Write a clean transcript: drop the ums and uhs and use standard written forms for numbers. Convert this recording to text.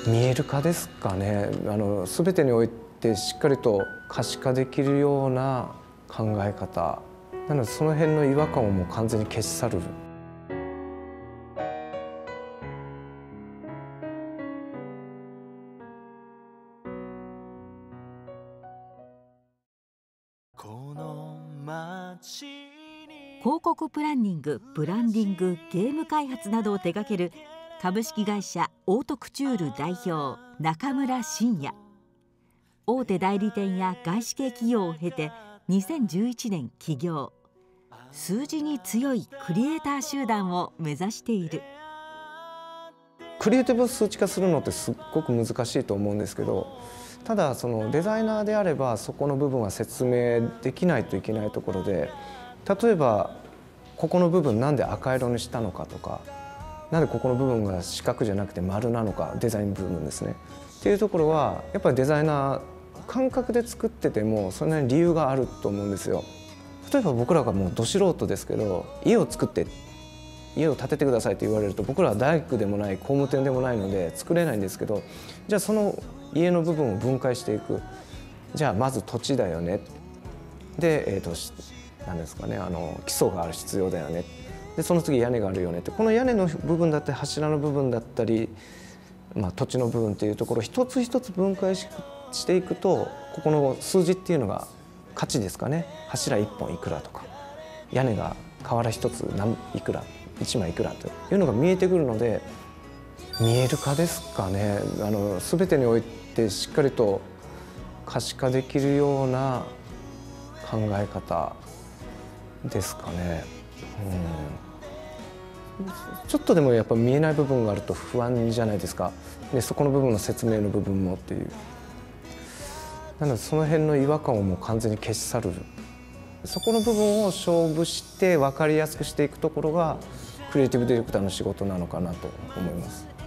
見える化ですかね。全てにおいてしっかりと可視化できるような考え方なので、その辺の違和感をもう完全に消し去る。 広告プランニング、ブランディング、ゲーム開発などを手掛ける株式会社オートクチュール代表中村真也。大手代理店や外資系企業を経て2011年起業。数字に強いクリエイター集団を目指している。 クリエイティブを数値化するのってすっごく難しいと思うんですけど、ただそのデザイナーであればそこの部分は説明できないといけないところで、例えばここの部分なんで赤色にしたのかとか、なんでここの部分が四角じゃなくて丸なのか、デザイン部分ですねっていうところはやっぱりデザイナー感覚で作っててもそれなりに理由があると思うんですよ。例えば僕らがもうど素人ですけど、家を作って家を建ててくださいと言われると、僕らは大工でもない工務店でもないので作れないんですけど、じゃあその家の部分を分解していく。じゃあまず土地だよね。で、何ですかね、基礎がある必要だよね。でその次屋根があるよねって、この屋根の部分だったり柱の部分だったり、土地の部分っていうところを一つ一つ分解していくと、ここの数字っていうのが価値ですかね。柱1本いくらとか、屋根が瓦1ついくら、1枚いくらというのが見えてくるので、見える化ですかね。全てにおいてしっかりと可視化できるような考え方ですかね。ちょっとでもやっぱ見えない部分があると不安じゃないですか。でそこの部分の説明の部分もっていう。なのでその辺の違和感をもう完全に消し去る。そこの部分を勝負して分かりやすくしていくところがクリエイティブディレクターの仕事なのかなと思います。